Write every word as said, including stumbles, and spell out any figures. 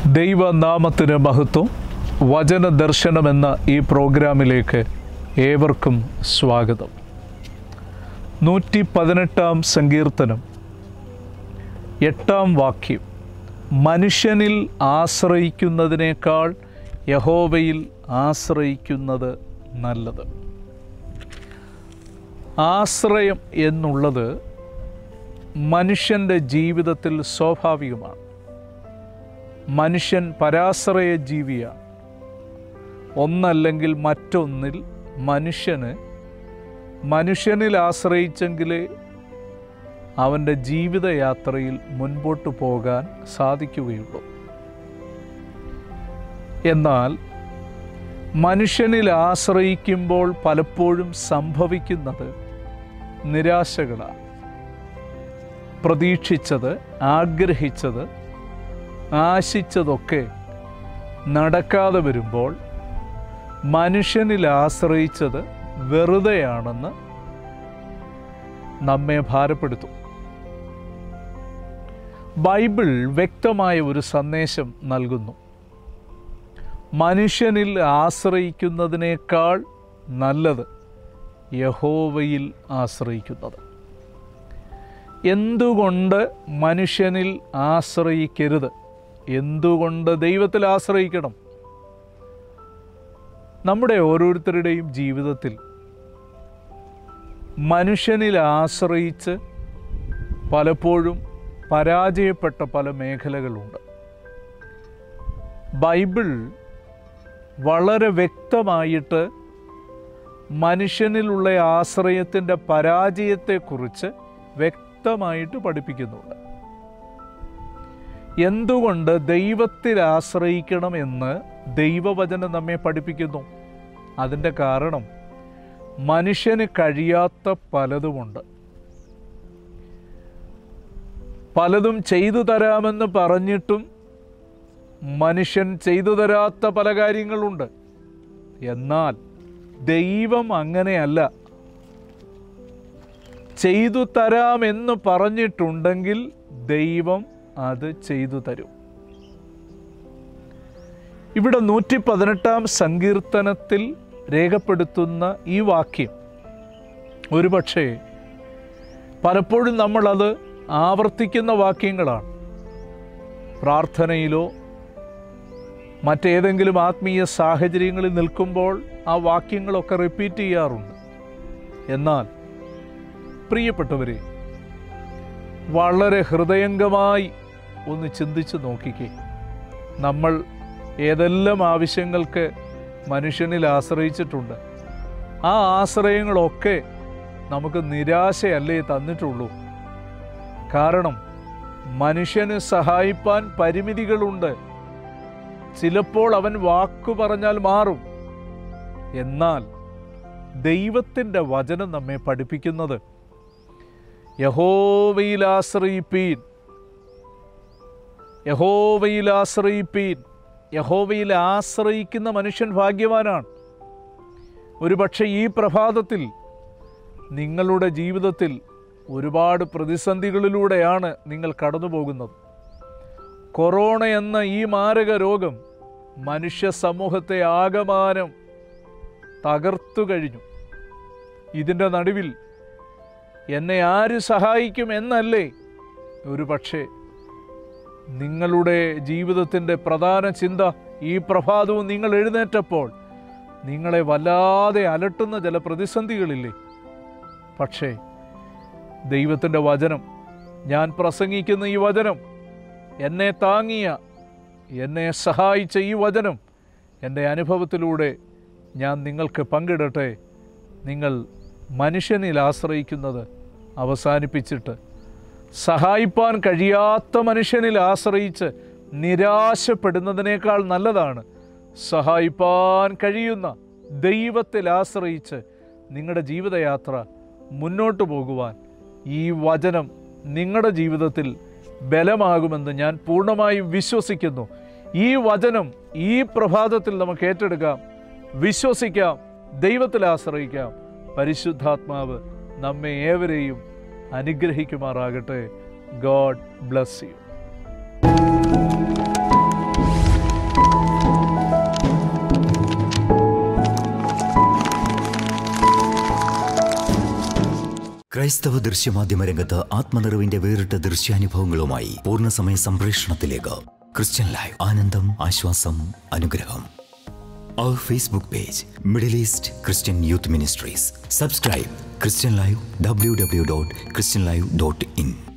ദൈവനാമത്തിന് മഹത്വം. വചന ദർശനം എന്ന ഈ പ്രോഗ്രാമിലേക്ക് ഏവർക്കും സ്വാഗതം. നൂറ്റി പതിനെട്ടാം സങ്കീർത്തനം എട്ടാം വാക്യം, മനുഷ്യനിൽ ആശ്രയിക്കുന്നതിനേക്കാൾ യഹോവയിൽ ആശ്രയിക്കുന്നത് നല്ലത്. ആശ്രയം എന്നുള്ളത് മനുഷ്യൻ്റെ ജീവിതത്തിൽ സ്വാഭാവികമാണ്. മനുഷ്യൻ പരാശ്രയ ജീവിയാണ്. ഒന്നല്ലെങ്കിൽ മറ്റൊന്നിൽ മനുഷ്യന് മനുഷ്യനിൽ ആശ്രയിച്ചെങ്കിലേ അവൻ്റെ ജീവിതയാത്രയിൽ മുൻപോട്ട് പോകാൻ സാധിക്കുകയുള്ളൂ. എന്നാൽ മനുഷ്യനിൽ ആശ്രയിക്കുമ്പോൾ പലപ്പോഴും സംഭവിക്കുന്നത് നിരാശകളാണ്. പ്രതീക്ഷിച്ചത്, ആഗ്രഹിച്ചത്, ആശിച്ചതൊക്കെ നടക്കാതെ വരുമ്പോൾ മനുഷ്യനിൽ ആശ്രയിച്ചത് വെറുതെയാണെന്ന് നമ്മെ ഭാരപ്പെടുത്തും. ബൈബിൾ വ്യക്തമായ ഒരു സന്ദേശം നൽകുന്നു. മനുഷ്യനിൽ ആശ്രയിക്കുന്നതിനേക്കാൾ നല്ലത് യഹോവയിൽ ആശ്രയിക്കുന്നത്. എന്തുകൊണ്ട് മനുഷ്യനിൽ ആശ്രയിക്കരുത്? എന്തുകൊണ്ട് ദൈവത്തിൽ ആശ്രയിക്കണം? നമ്മുടെ ഓരോരുത്തരുടെയും ജീവിതത്തിൽ മനുഷ്യനിൽ ആശ്രയിച്ച് പലപ്പോഴും പരാജയപ്പെട്ട പല മേഖലകളുണ്ട്. ബൈബിൾ വളരെ വ്യക്തമായിട്ട് മനുഷ്യനിലുള്ള ആശ്രയത്തിൻ്റെ പരാജയത്തെക്കുറിച്ച് വ്യക്തമായിട്ട് പഠിപ്പിക്കുന്നുണ്ട്. എന്തുകൊണ്ട് ദൈവത്തിൽ ആശ്രയിക്കണമെന്ന് ദൈവവചനം നമ്മെ പഠിപ്പിക്കുന്നു? അതിൻ്റെ കാരണം മനുഷ്യന് കഴിയാത്ത പലതുമുണ്ട്. പലതും ചെയ്തു തരാമെന്ന് പറഞ്ഞിട്ടും മനുഷ്യൻ ചെയ്തു തരാത്ത പല കാര്യങ്ങളുണ്ട്. എന്നാൽ ദൈവം അങ്ങനെയല്ല. ചെയ്തു തരാമെന്ന് പറഞ്ഞിട്ടുണ്ടെങ്കിൽ ദൈവം അത് ചെയ്തു തരും. ഇവിടെ നൂറ്റി പതിനെട്ടാം സങ്കീർത്തനത്തിൽ രേഖപ്പെടുത്തുന്ന ഈ വാക്യം ഒരുപക്ഷെ പലപ്പോഴും നമ്മളത് ആവർത്തിക്കുന്ന വാക്യങ്ങളാണ്. പ്രാർത്ഥനയിലോ മറ്റേതെങ്കിലും ആത്മീയ സാഹചര്യങ്ങളിൽ നിൽക്കുമ്പോൾ ആ വാക്യങ്ങളൊക്കെ റിപ്പീറ്റ് ചെയ്യാറുണ്ട്. എന്നാൽ പ്രിയപ്പെട്ടവരെ, വളരെ ഹൃദയംഗമായി ഒന്ന് ചിന്തിച്ച് നോക്കിക്കേ. നമ്മൾ ഏതെല്ലാം ആവശ്യങ്ങൾക്ക് മനുഷ്യനിൽ ആശ്രയിച്ചിട്ടുണ്ട്. ആ ആശ്രയങ്ങളൊക്കെ നമുക്ക് നിരാശയല്ലേ തന്നിട്ടുള്ളൂ. കാരണം മനുഷ്യന് സഹായിപ്പാൻ പരിമിതികളുണ്ട്. ചിലപ്പോൾ അവൻ വാക്കു പറഞ്ഞാൽ മാറും. എന്നാൽ ദൈവത്തിൻ്റെ വചനം നമ്മെ പഠിപ്പിക്കുന്നത് യഹോവയിൽ ആശ്രയിപ്പീൻ, യഹോവയിൽ ആശ്രയിപ്പീൻ. യഹോവയിൽ ആശ്രയിക്കുന്ന മനുഷ്യൻ ഭാഗ്യവാനാണ്. ഒരുപക്ഷെ ഈ പ്രഭാതത്തിൽ നിങ്ങളുടെ ജീവിതത്തിൽ ഒരുപാട് പ്രതിസന്ധികളിലൂടെയാണ് നിങ്ങൾ കടന്നു പോകുന്നത്. കൊറോണ എന്ന ഈ മാരക രോഗം മനുഷ്യ സമൂഹത്തെ ആകമാനം തകർത്തു കഴിഞ്ഞു. ഇതിൻ്റെ നടുവിൽ എന്നെ ആര് സഹായിക്കും എന്നല്ലേ ഒരു പക്ഷേ നിങ്ങളുടെ ജീവിതത്തിൻ്റെ പ്രധാന ചിന്ത. ഈ പ്രഭാതവും നിങ്ങൾ എഴുന്നേറ്റപ്പോൾ നിങ്ങളെ വല്ലാതെ അലട്ടുന്ന ചില പ്രതിസന്ധികളില്ലേ? പക്ഷേ ദൈവത്തിൻ്റെ വചനം, ഞാൻ പ്രസംഗിക്കുന്ന ഈ വചനം, എന്നെ താങ്ങിയ, എന്നെ സഹായിച്ച ഈ വചനം എൻ്റെ അനുഭവത്തിലൂടെ ഞാൻ നിങ്ങൾക്ക് പങ്കിടട്ടെ. നിങ്ങൾ മനുഷ്യനിൽ ആശ്രയിക്കുന്നത് അവസാനിപ്പിച്ചിട്ട് സഹായിപ്പാൻ കഴിയാത്ത മനുഷ്യനിൽ ആശ്രയിച്ച് നിരാശപ്പെടുന്നതിനേക്കാൾ നല്ലതാണ് സഹായിപ്പാൻ കഴിയുന്ന ദൈവത്തിൽ ആശ്രയിച്ച് നിങ്ങളുടെ ജീവിതയാത്ര മുന്നോട്ട് പോകുവാൻ ഈ വചനം നിങ്ങളുടെ ജീവിതത്തിൽ ബലമാകുമെന്ന് ഞാൻ പൂർണ്ണമായും വിശ്വസിക്കുന്നു. ഈ വചനം ഈ പ്രഭാതത്തിൽ നമുക്ക് ഏറ്റെടുക്കാം, വിശ്വസിക്കാം, ദൈവത്തിൽ ആശ്രയിക്കാം. പരിശുദ്ധാത്മാവ് നമ്മെ ഏവരെയും അനുഗ്രഹിക്കുമാറാകട്ടെ. God bless you. ക്രൈസ്തവ ദൃശ്യമാധ്യമ രംഗത്ത് ആത്മനിറവിന്റെ വേറിട്ട ദൃശ്യാനുഭവങ്ങളുമായി പൂർണ്ണസമയ സംപ്രേഷണത്തിലേക്ക് ക്രിസ്ത്യൻ ലൈവ്. ആനന്ദം, ആശ്വാസം, അനുഗ്രഹം. Our Facebook page, Middle East Christian Youth Ministries. Subscribe ChristianLIVE, w w w dot christian live dot in.